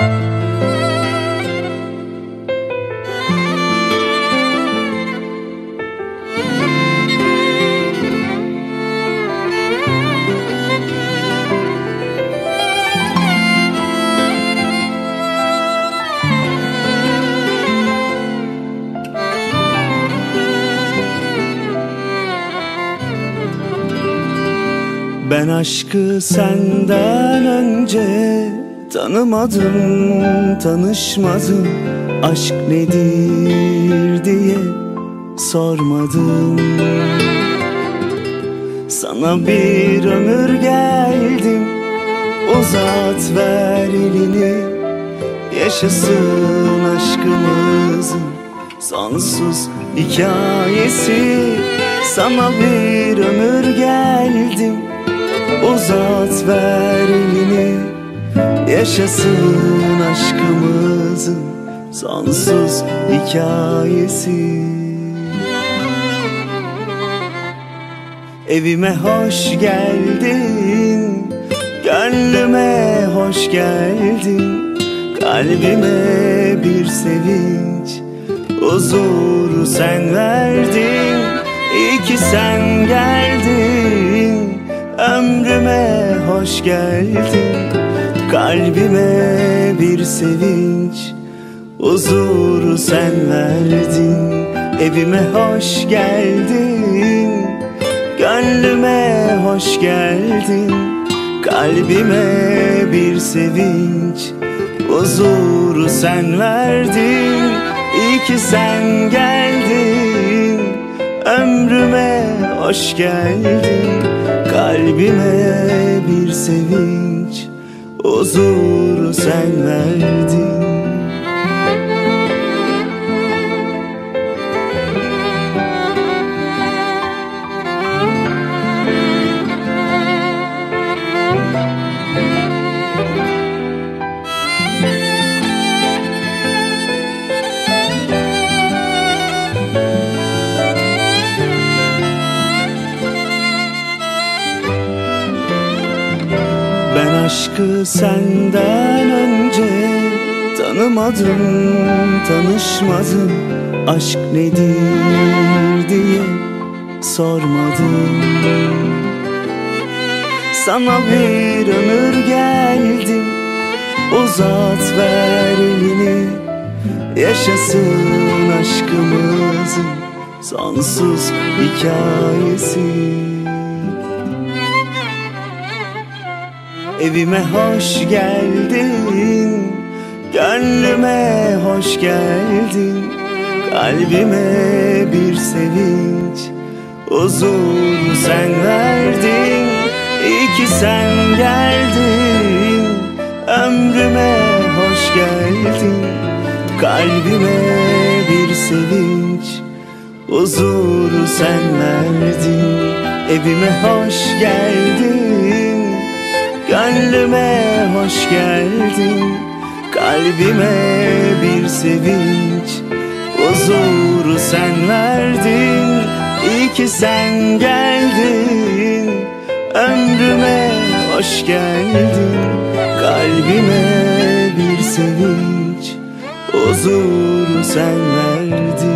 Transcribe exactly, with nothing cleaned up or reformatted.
Ben aşkı senden önce tanımadım, tanışmadım. Aşk nedir diye sormadım. Sana bir ömür geldim, uzat ver elini. Yaşasın aşkımızın sonsuz hikayesi. Sana bir ömür geldim, uzat ver elini. Yaşasın aşkımızın sonsuz hikayesi. Evime hoş geldin, gönlüme hoş geldin. Kalbime bir sevinç, huzuru sen verdin. İyi ki sen geldin, ömrüme hoş geldin. Kalbime bir sevinç, huzuru sen verdin. Evime hoş geldin, gönlüme hoş geldin. Kalbime bir sevinç, huzuru sen verdin. İyi ki sen geldin, ömrüme hoş geldin. Kalbime bir sevinç, huzuru sen verdin. Ben aşkı senden önce tanımadım, tanışmadım. Aşk nedir diye sormadım. Sana bir ömür geldim, uzat ver elini. Yaşasın aşkımızın sonsuz hikayesi. Evime hoş geldin, gönlüme hoş geldin. Kalbime bir sevinç, huzuru sen verdin. İyi ki sen geldin, ömrüme hoş geldin. Kalbime bir sevinç, huzuru sen verdin. Evime hoş geldin, gönlüme hoş geldin. Kalbime bir sevinç, huzuru sen verdin. İyi ki sen geldin, ömrüme hoş geldin. Kalbime bir sevinç, huzuru sen verdin.